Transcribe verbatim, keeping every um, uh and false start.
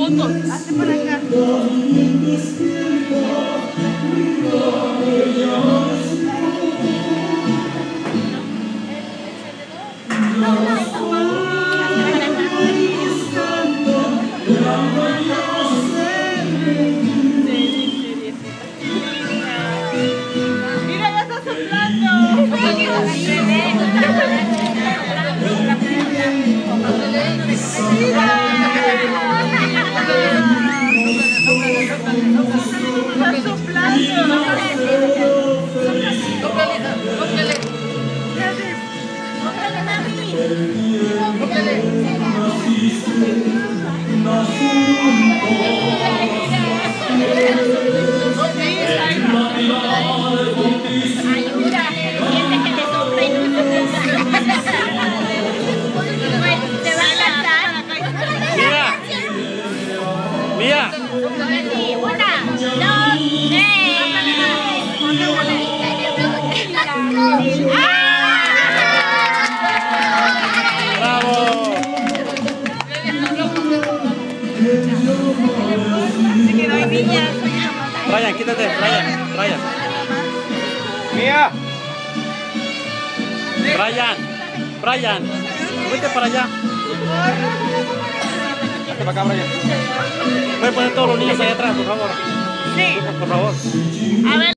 juntos. Hazte para acá. No, no, mira, ya está soplando. Mía. Una, dos, tres. ¡Bravo! Ryan, quítate, Ryan, Ryan. Mía. Ryan, Ryan, vete para allá. Vete para acá, Brian. Puedes poner todos los niños allá atrás, por favor. Sí. Por favor. A ver.